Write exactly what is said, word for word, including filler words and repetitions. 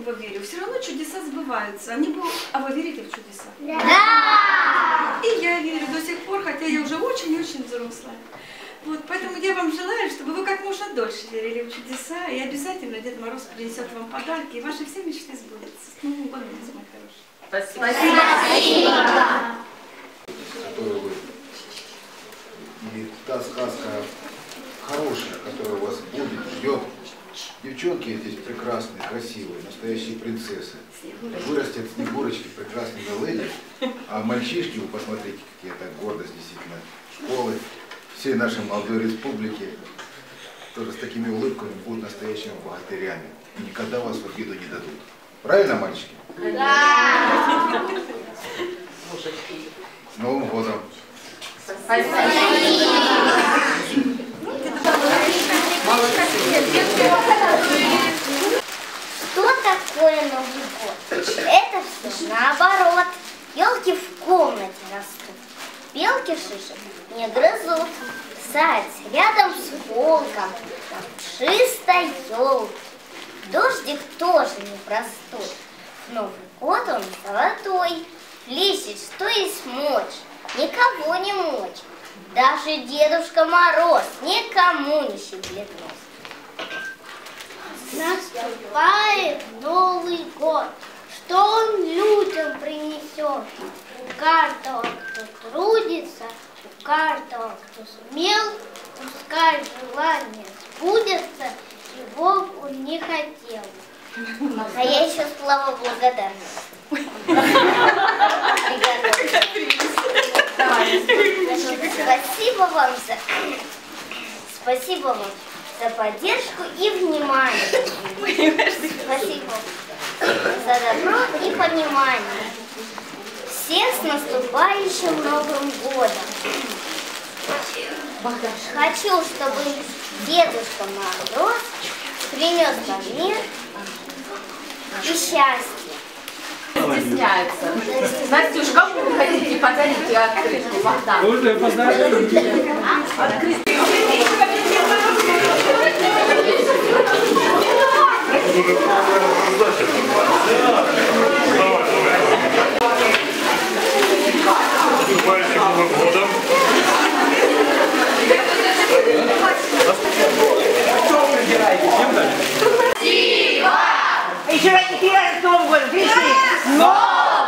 Него верю, все равно чудеса сбываются. Они будут... А вы верите в чудеса? Да! И я верю до сих пор, хотя я уже очень-очень взрослая. Вот, поэтому я вам желаю, чтобы вы как можно дольше верили в чудеса, и обязательно Дед Мороз принесет вам подарки, и ваши все мечты сбудутся. С Новым годом, мои хорошие. Спасибо. Спасибо. Которую вы... И та сказка хорошая, которая у вас будет, ждет. Девчонки здесь прекрасные, красивые, настоящие принцессы. Вырастят снегурочки, прекрасные леди. А мальчишки, вы посмотрите, какие это гордость действительно школы, всей нашей молодой республики, тоже с такими улыбками будут настоящими богатырями. И никогда вас в обиду не дадут. Правильно, мальчики? Да! С Новым годом! Спасибо! Что такое Новый год? Это все наоборот. Елки в комнате растут. Белки шишек не грызут. Садятся рядом с волком на пушистой елке. Дождик тоже непростой. Новый год он золотой. Лезет, что есть мочь. Никого не мочь. Даже Дедушка Мороз никому не щиплет нос. Наступает Новый год. Что он людям принесет? У каждого, кто трудится, у каждого, кто сумел, пускай желание сбудется, чего бы он не хотел. А я еще слова благодарности. Спасибо вам за... Спасибо вам за поддержку и внимание. Спасибо за добро и понимание. Всех с наступающим Новым годом. Хочу, чтобы Дедушка Мороз принес вам мир и счастье. Стесняются. Настюш, кому вы хотите подарить открытку, Богдан? Уже подарили. Открытку. Наступающим Новым годом. Что вы выбираете? Чем дали? Спасибо! Еще раз с Новым годом! Пришли! Но!